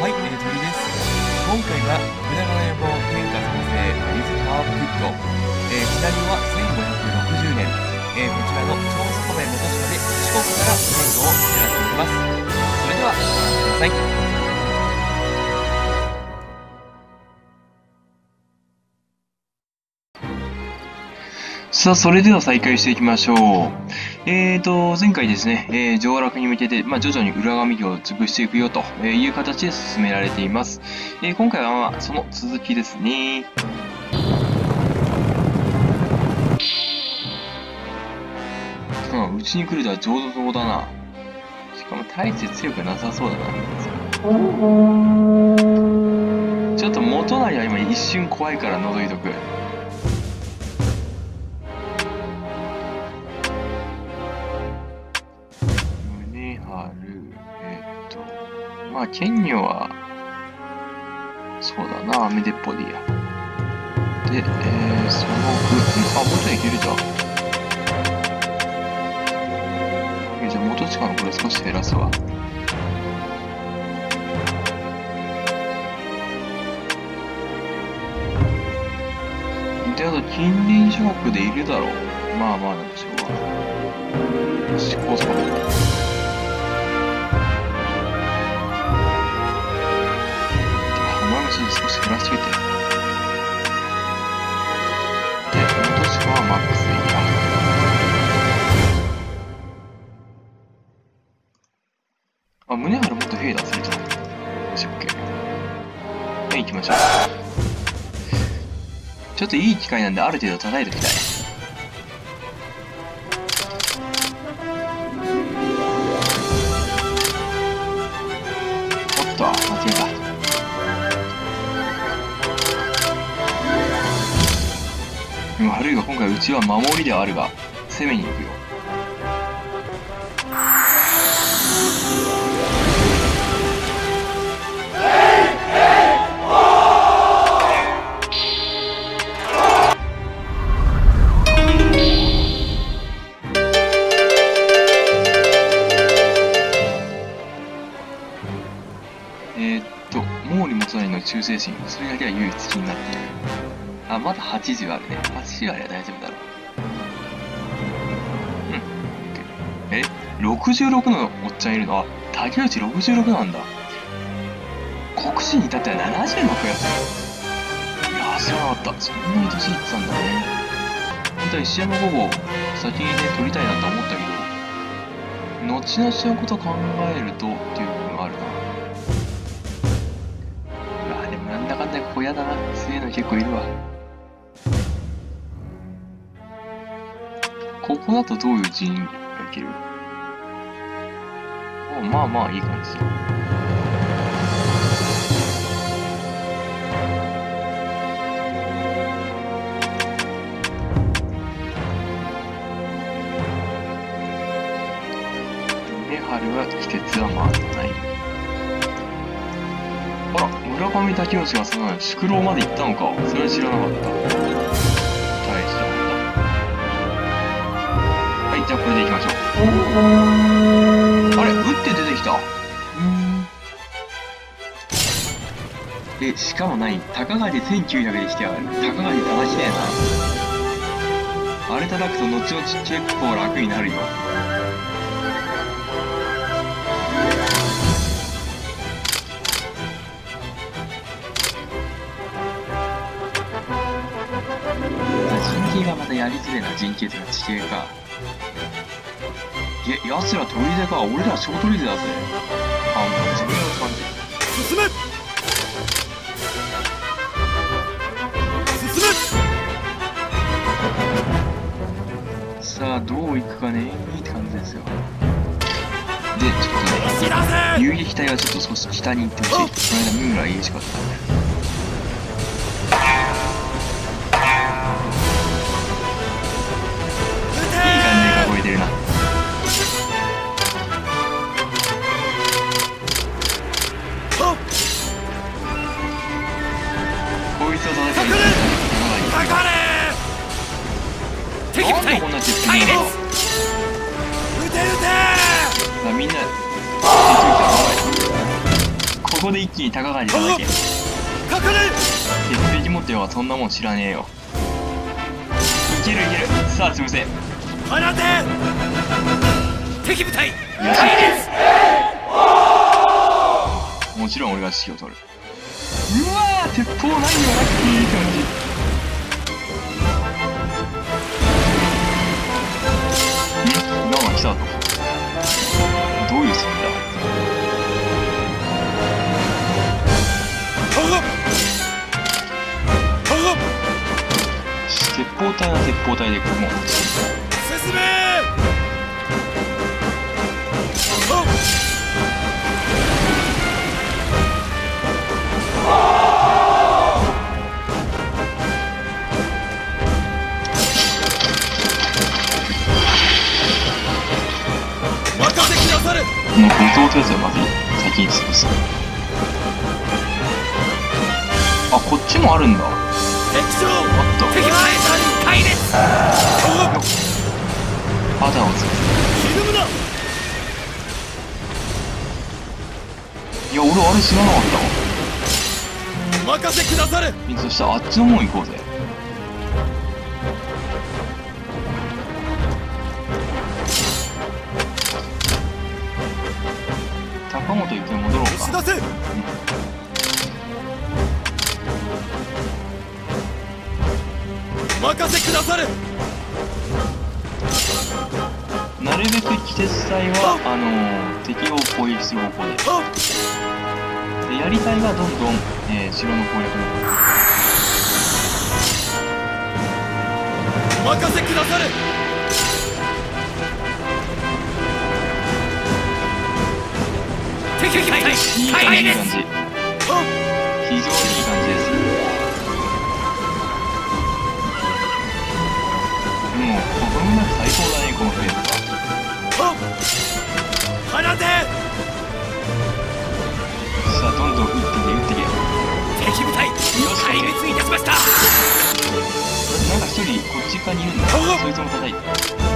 はい、鳥です。今回は信長の野望天下創生ウィズパワーフット。シナリオは1560年。こちらの長宗我部元島で四国から天下を狙っていきます。それではご覧ください。さあ、それでは再開していきましょう。前回ですね、上洛に向けて、徐々に浦上城を潰していくよという形で進められています。今回はその続きですね。うちに来るとは上々だな。しかも大して強くなさそうだな。ちょっと元就は今一瞬怖いから覗いとく。剣女は、そうだな、雨でっぽでいいや。で、そのもうちょいいけるじゃん。じゃあ、元近のこれ少し減らすわ。で、あと、近隣諸国でいるだろう。なんでしょうが。よし、高速で。少し減らしといて。で、元近はマックスでいいや。宗春もっと兵出せるじゃん。よし、OK。はい、行きましょう。ちょっといい機会なんで、ある程度叩いておきたい。おっと、間違えた。あるいは今回うちは守りではあるが攻めに行くよ。毛利元就の忠誠心、それだけは唯一気になっている。まだ80あるね。80あれば大丈夫だろう。66のおっちゃんいるの？竹内66なんだ。国士に至っては76？いや、知らなかった。そんなに年いってたんだね。本当は石山5号、先にね、取りたいなと思ったけど、後々のこと考えるとっていう部分はあるな。でもなんだかんだここ嫌だな。強いの結構いるわ。ここだとどういう陣がいける？いい感じ。宗春は季節は回ってない。村上竹内がその宿老まで行ったのか。それは知らなかった。大したもんだ。はい、じゃあこれでいきましょう。あれ、打って出てきた。しかも何？高狩り1900で来てやがる。高狩り楽しねえな。あれ叩くと後々結構楽になるよ。陣形がまたやりづれえな。陣形とか地形か。奴ら砦か。俺ら小砦だぜ。自分の感じ。進め！さあ、どういくかねって感じですよ。で、ちょっとね、遊撃隊はちょっと少し北に行ってほしい。この間、三村いいしかったんだよ。ここで一気に高狩りしただけ。 かかれ。 鉄壁持ってよはそんなもん知らねえよ。いけるいける。さあ潰せ。 放て。敵部隊。 もちろん俺が指揮を取る。うわー、鉄砲ないよ、ラッキーって感じ。ガンは来たと。どういう戦だ。鉄砲隊は鉄砲隊でもう進め。任せくださる。 この武装手数をまず先に潰す。あ、こっちもあるんだ。 敵将。 おっと敵前隊壊滅。 パターンを潰す。 ひるむな。 いや、俺あれ知らなかったわ。 任せくださる。 そしたらあっちの方行こうぜ。高本一回戻ろうか。 押し出せ。任せくださる。 なるべく季節隊は敵を攻撃する方向で、槍隊がどんどん、城の攻略の方。 任せくださる。敵隊いい感じいい感じ。非常にいい感じです。もうこの中最高だね、このフェーズは。 放て。 さあどんどん打ってけ打ってけ。 敵部隊壊滅いたしました。 なんか一人こっち側にいるんだ。そいつも叩いて。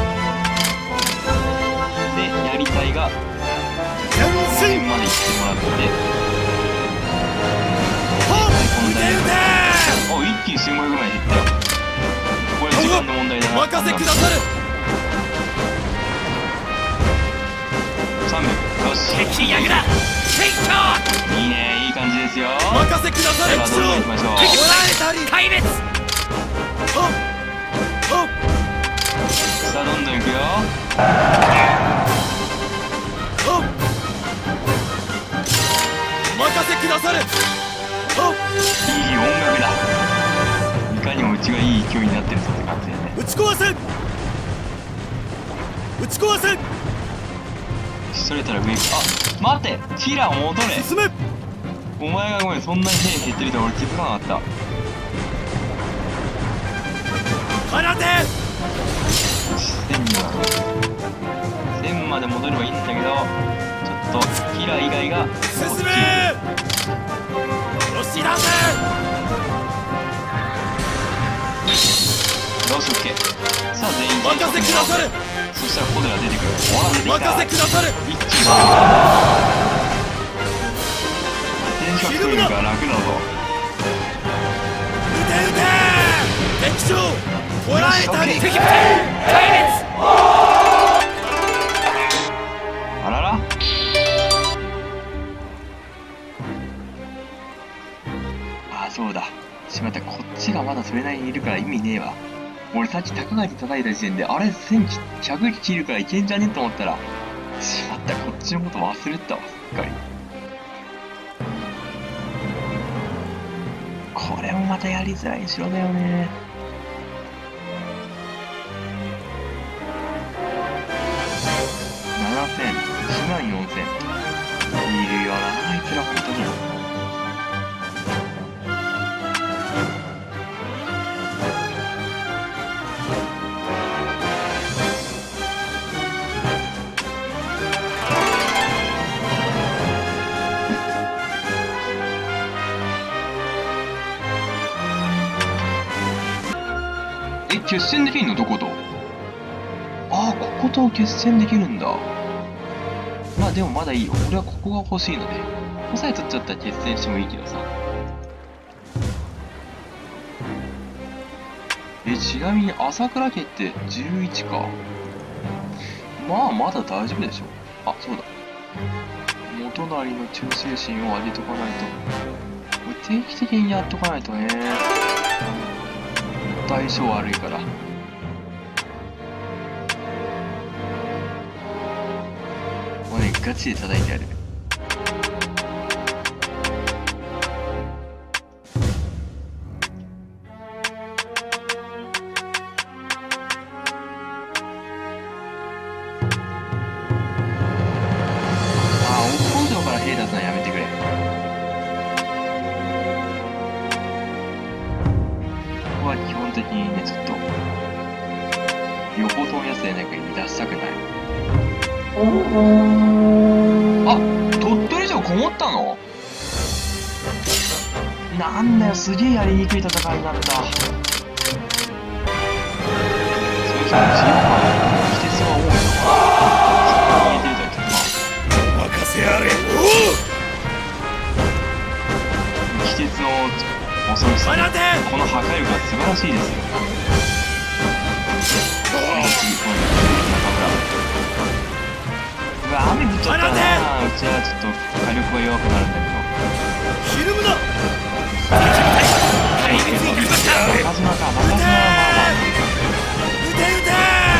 で、槍隊がこの辺まで行ってもらって、この台お一気に1500枚減ったよ。これ時間の問題だな。 任せくださる。 300。よし。 敵役だ。戦況。 いいね、いい感じですよ。 任せくだされ。 どんどん行きましょう。 敵部隊壊滅。 さあどんどん行くよ。 任せくださる。 いい音楽だ。いかにもうちがいい勢いになってるぞって感じだよね。 打ち壊せ。打ち壊せ。 それたら上行く。あ、待って、キラー戻れ。 進め。 お前がごめん、そんなに兵減ってると俺気づかなかった。 放て。 1000まで戻ればいいんだけど、ちょっとキラー以外が進め。押し出せ。 よし、オッケー。さあ全員任せくださる。 そしたらコデラ出てくる。ほら出てきた。 任せくださる。 一気に天守が来るから楽だぞ。 撃て撃て。敵将捕らえたり。敵部隊壊滅。 あらら。あ、そうだ。しまった、こっちがまだそれなりにいるから意味ねえわ。俺さっき高垣叩いた時点であれ1100切るからいけんじゃねえと思ったら、しまった、こっちのこと忘れてたわ、すっかり。これもまたやりづらい城だよね。7000、14000。いるよな、あいつら本当に。決戦できるのどこと？ああ、ここと決戦できるんだ。まあでもまだいいよ。俺はここが欲しいので。 こさえ取っちゃったら決戦してもいいけどさ。ちなみに朝倉家って11か。まあまだ大丈夫でしょ。あ、そうだ。元就の忠誠心を上げとかないと。これ定期的にやっとかないとね。相性悪いから。もうね、ガチで叩いてやる。なんだよ、すげえやりにくい戦いになった。それじゃあ、ジオンは、季節は多いのか。見えてるだけか。 任せあれ。 季節の恐ろしさ、この破壊力が素晴らしいですよ。うわ、雨降っちゃったな。うちはちょっと火力が弱くなるんだけど。 ひるむな。 中島か、中島はまあまあ。 撃て撃て。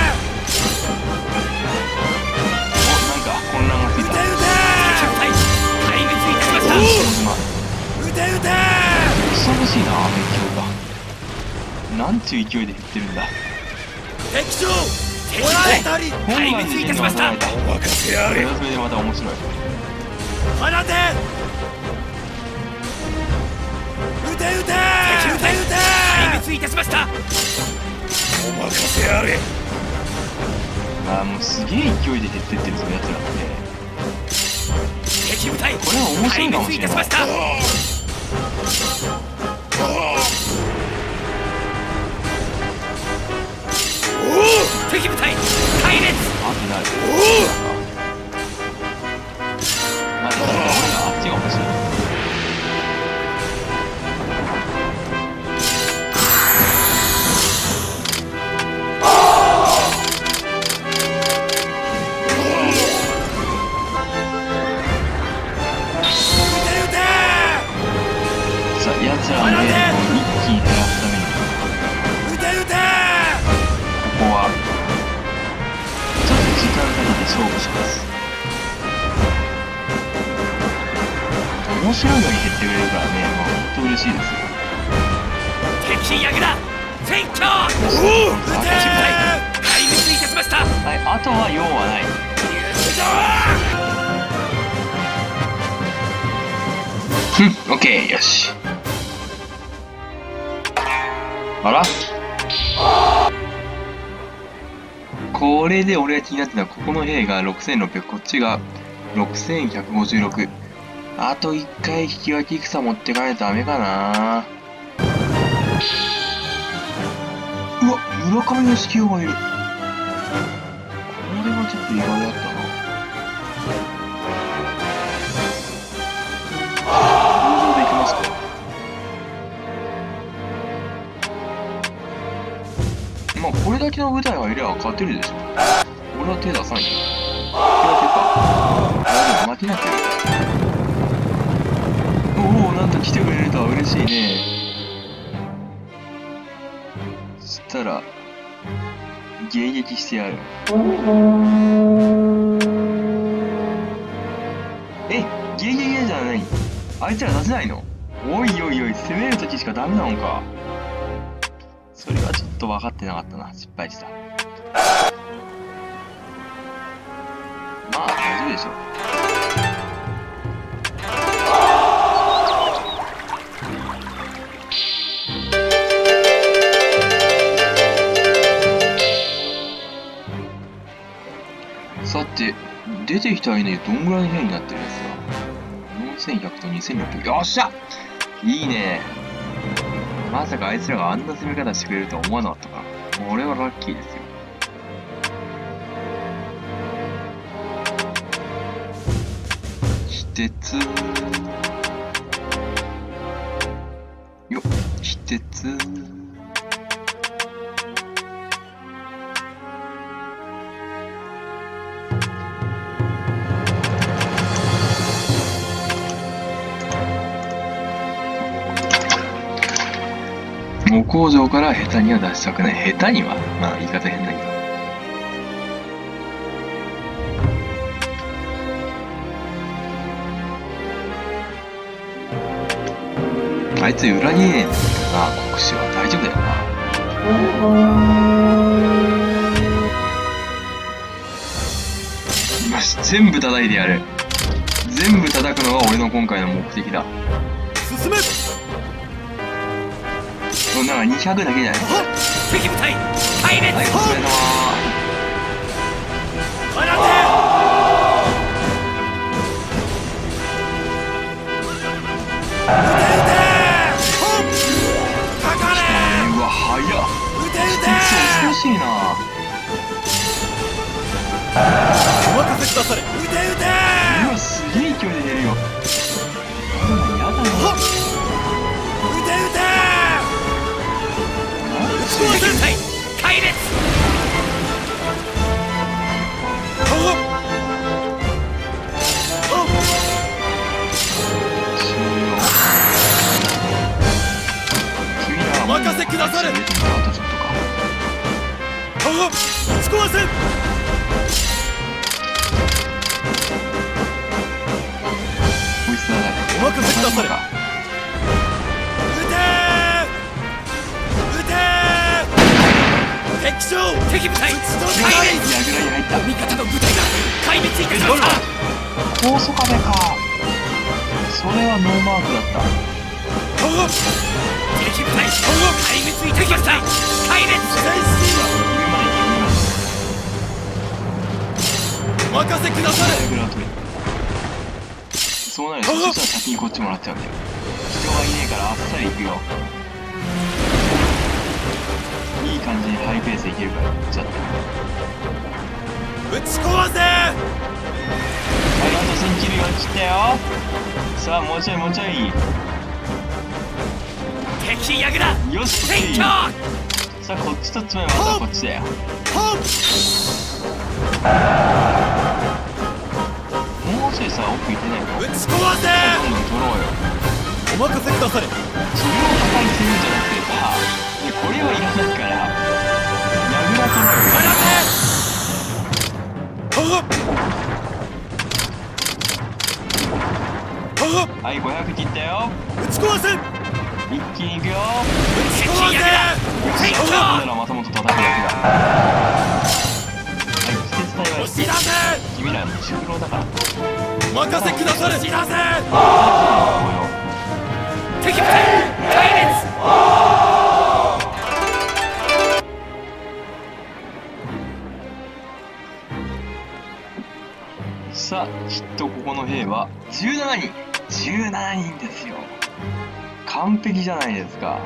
お、なんか混乱がついた。 撃て撃て。撃て撃て。 恐ろしいな、あの勢いが。なんちゅう勢いで減ってるんだ。 敵将捕らえたり。 本番でまたお任せあれ。 それでまた面白い。 放て。撃て撃て。撃て撃て。壊滅いたしました。お任せあれ。 ああ、もうすげえ勢いで減ってってるぞ、やつらって。 敵部隊これは面白いかもしれない。 敵部隊壊滅。 あってなる。なんか俺があっちが欲しい。奴らの霊力を一気に減らすためにここはちょっと時間かけて勝負します。面白いのに減ってくれるからね、まあ本当嬉しいですよ。 敵役だ。戦況。敵部隊壊滅いたしました。 はい、あとは用はない。オッケー、よし。あら？これで俺が気になってたのは、ここの兵が6600、こっちが6156。あと1回引き分け戦持ってかないとダメかな。うわ、村上の指揮がいる。これはちょっと意外だったな。登場できますか？まあこれだけの部隊がいれば勝てるでしょ。俺は手出さないよ。引き分けか。あ、でも負けなきゃいい。おお、なんと来てくれるとは嬉しいね。そしたら迎撃してやる。え、迎撃じゃない。あいつら出せないの？おいおいおい、攻めるときしかダメなのか。それはちょっと分かってなかったな。失敗した。まあ大丈夫でしょう。さて、出てきた犬どんぐらいの部屋になってるんですか？ 4100 と2600。よっしゃ！いいね。まさかあいつらがあんな攻め方してくれるとは思わなかったから。俺はラッキーですよ。 非鉄よっ、非鉄木工場から下手には出したくない。下手にはまあ言い方変だけど。あいつ裏切れねえんだけどな、国士は大丈夫だよな。よし、全部叩いてやる。全部叩くのが俺の今回の目的だ。 進め。 そんなら200だけじゃない。 敵部隊壊滅。 はい、お疲れ様。うわ、早っ。恐ろしいな。 お任せくだされ。 うわ、すげえ勢いで出るよ。こんなんやだな。 敵部隊壊滅。お任せくだされ。 あとちょっとか。 打ち壊せ。 こいつだね。 お任せくだされ。敵将。敵部隊壊滅。 櫓に入った。 味方の部隊が壊滅いたしました。 高速壁か。それはノーマークだった。 敵部隊壊滅いたしました。壊滅。お任せくだされ。 そうなるとそしたら先にこっちもらっちゃうんだよ。人がいねえからあっさり行くよ。いい感じにハイペースでいけるからちょっと打ち壊せ。 はい、あと1000キロ落ちたよ。さあもうちょいもうちょい。 敵ヤグだ。 よし、 撤去。 さあこっちと詰めばあとはこっちだよ。もうちょいさ奥行ってないの。 打ち壊せ。 どんどん取ろうよ。 お任せくだされ。 それを破壊するんじゃなくてさ、いやこれはいらないからヤグラ取ろうよ。はい、500切ったよ。 打ち壊せ。 一気にいくよ。 敵ヤグだ。 よし、これならまたもと叩くだけだ。はい、季節隊は押し出せ。 君らの中老だから。 お任せくだされ。押し出せ。敵部隊壊滅。 さあ、きっとここの兵は17人。17人ですよ。完璧じゃないですか。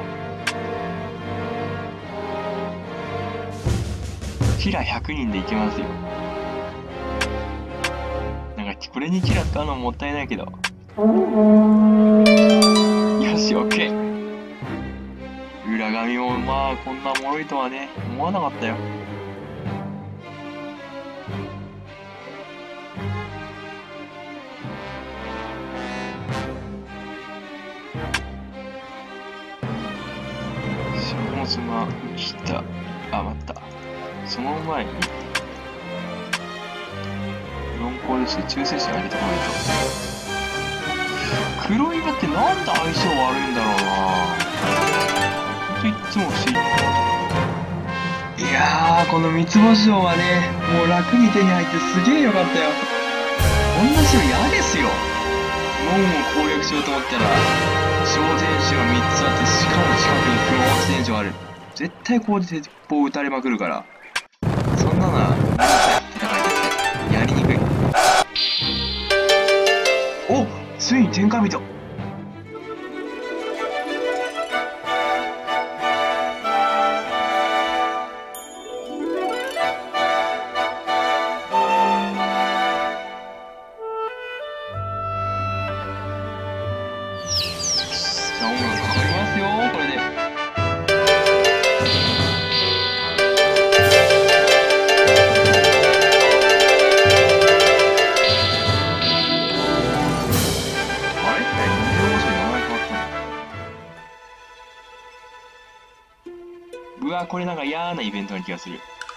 キラ100人でいけますよ。なんかこれにキラ使うのもったいないけど。よし、オッケー。裏紙もまあこんな脆いとはね、思わなかったよ。書物が来た。あ、待った。その前に4個ですし中性子を入れてこないと。黒岩ってなんで相性悪いんだろうな。ほんといっつも不思議。いやー、この三つ星城はね、もう楽に手に入ってすげえよかったよ。こんな城嫌ですよ。門を攻略しようと思ったら小天使が3つあって、しかも近くに黒惑星城ある。絶対ここで鉄砲撃たれまくるから、そんなのはめんどくさい戦いですね。やりにくい。お、ついに天下人。 ー、これなんか嫌なイベントな気がする。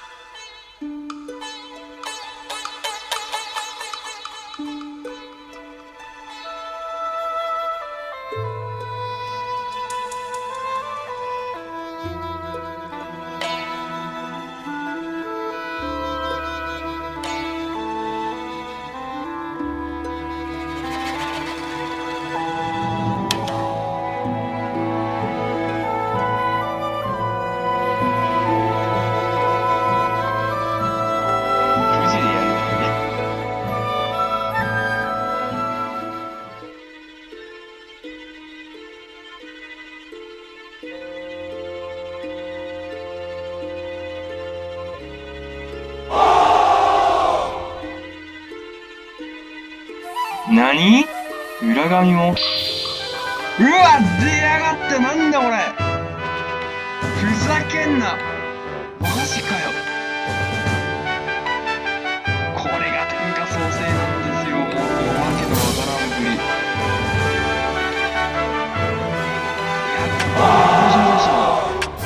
何？裏紙も。うわ、出やがった。なんだこれ。ふざけんな。マジかよ。これが天下創生なんですよ。もうわけのわからんぶり。やっぱ面白いでしょ。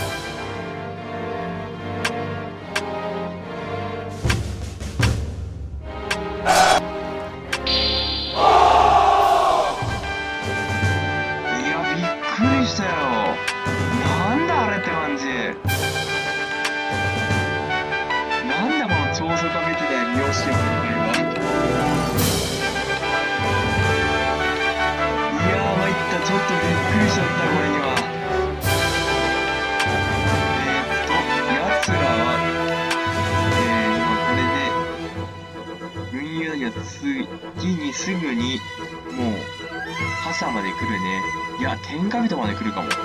次にすぐにもう朝まで来るね。いや、天下人まで来るかも。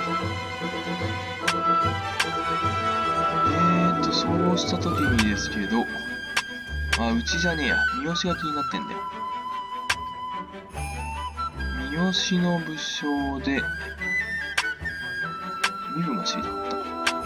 そうした時にですけど、あ、うちじゃねえや。三好が気になってんだよ。三好の武将で身分が知りたかった。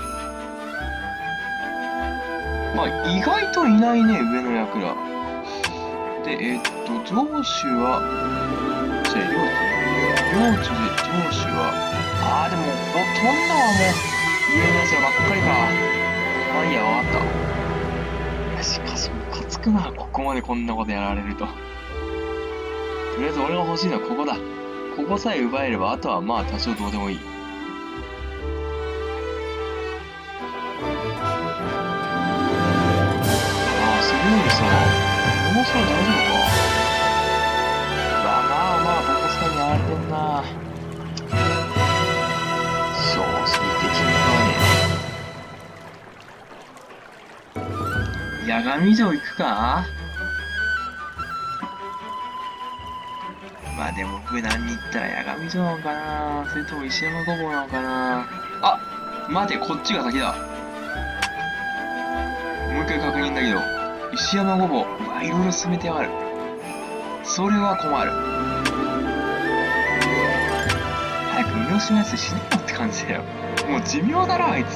まあ意外といないね、上の役らで。上司はじゃあ領地で上司はでもほとんどはもう家のやつらばっかりか。まあいいや、わかった。しかしムカつくな、ここまでこんなことやられると。とりあえず俺が欲しいのはここだ。ここさえ奪えればあとはまあ多少どうでもいい。それよりさ、この人大丈夫か。まあボコスカにやられてんな。正直的にはね。八神城行くか。まあでも無難に行ったら八神城なのかな、それとも石山ごぼうなのかな。あ、待て、こっちが先だ。もう一回確認だけど、石山ごぼう、いろいろ進めてやがる。それは困る。早く三好のやつ死ねよって感じだよ。もう寿命だろあいつ。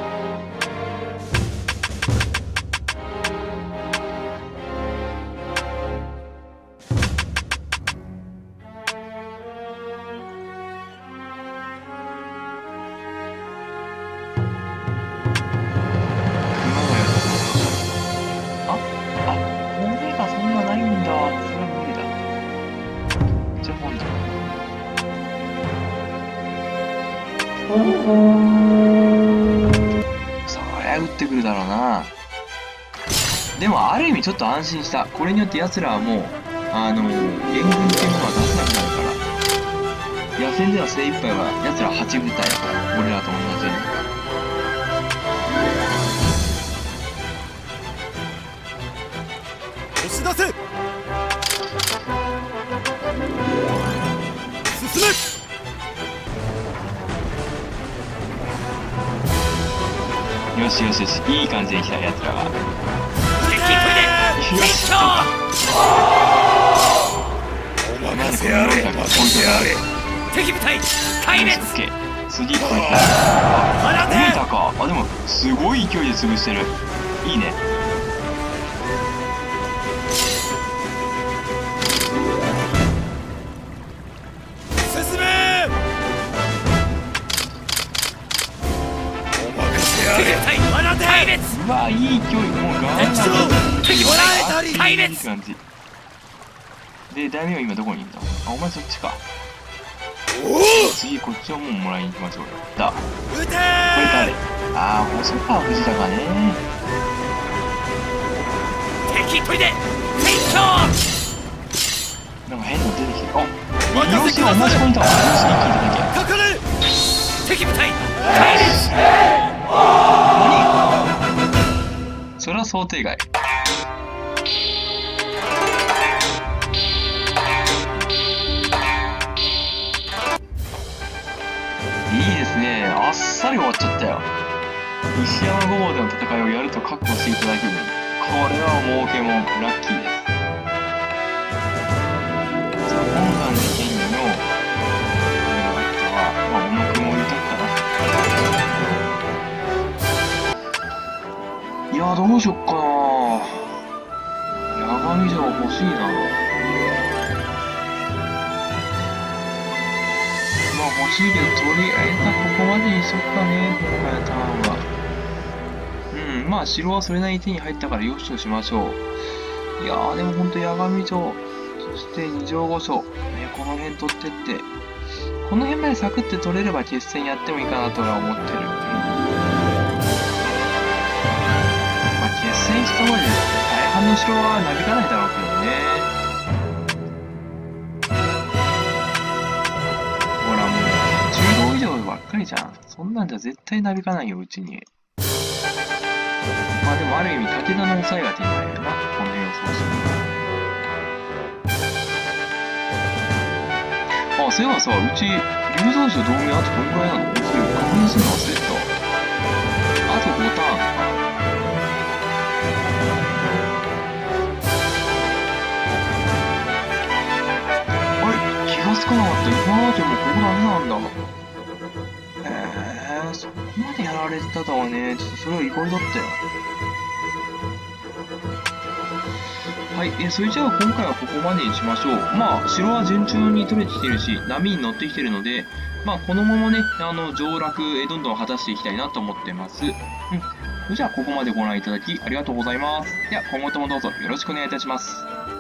そりゃ撃ってくるだろうな。でもある意味ちょっと安心した。これによって奴らはもう援軍っていうものは出せなくなるから。野戦では精一杯は奴ら8部隊だから、俺らと同じように。押し出せ。進め。 よしよしよし、いい感じで来たやつらが。よし、 お任せあれ、任せあれ。敵部隊壊滅。 次こいつ。見えたか。でもすごい勢いで潰してる。いいね。 進め。お任せあれ。 うわ、いい距離、もうガンガン敵もらえたりいい感じで、大名今どこにいんだ。あ、お前そっちか。次こっちをもうもらいに行きましょうよ。だ、 撃てこれ誰？あー、細川藤高ね。 敵取りで戦況なんか変なの出てきてる。あ、三好が同じポイントは三好に聞いただけ。 かかれ敵部隊何？それは想定外。いいですね。あっさり終わっちゃったよ。石山ごぼうでの戦いをやると確保していただけに、これは儲けもんラッキーです。さあ、本願寺権威のあとは、まあ、小野くんを入れとくかな。いやー、どうしよっかな。八神城欲しいな。まあ欲しいけど、とりあえずはここまでにしとくかね、今回のターンは。まあ城はそれなりに手に入ったからよしとしましょう。いやー、でもほんと八神城、そして二条御所、この辺取ってって、この辺までサクって取れれば決戦やってもいいかなとは思ってる。まあ決戦したまで大半の城はなびかないだろうけどね。ほらもう、中道以上ばっかりじゃん。そんなんじゃ絶対なびかないよ、うちに。まあでもある意味、武田の抑えが手に入るな。この辺予想する。あ、そういえばさ、うち、龍造酒同盟あとどんぐらいなの？それ確認するの忘れてた。あと5ターンか。あれ？気がつかなかった。今までもここダメなんだ。そこまでやられてたとはね、ちょっとそれは意外だったよ。はい、それじゃあ今回はここまでにしましょう。まあ、城は順調に取れてきてるし、波に乗ってきてるので、まあ、このままね、上洛、どんどん果たしていきたいなと思ってます。それじゃあここまでご覧いただきありがとうございます。では、今後ともどうぞよろしくお願いいたします。